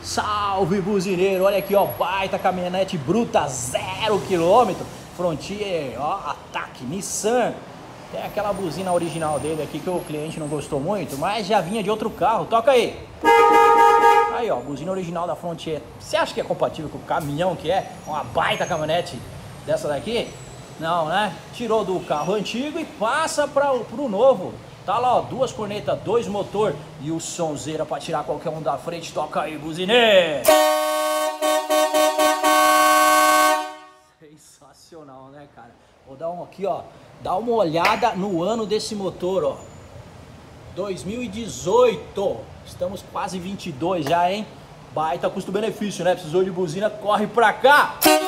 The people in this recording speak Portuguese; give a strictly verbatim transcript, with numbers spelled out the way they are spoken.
Salve buzineiro, olha aqui ó, baita caminhonete bruta, zero quilômetro, Frontier, ó, Ataque, Nissan. Tem aquela buzina original dele aqui que o cliente não gostou muito, mas já vinha de outro carro, toca aí. Aí ó, buzina original da Frontier. Você acha que é compatível com o caminhão que é? Uma baita caminhonete dessa daqui? Não, né? Tirou do carro antigo e passa para o novo. Tá lá, ó, duas cornetas, dois motor e o sonzeira para tirar qualquer um da frente. Toca aí, buzineiro! Sensacional, né, cara? Vou dar um aqui, ó. Dá uma olhada no ano desse motor, ó. dois mil e dezoito. Estamos quase vinte e dois já, hein? Baita custo-benefício, né? Precisou de buzina, corre pra cá!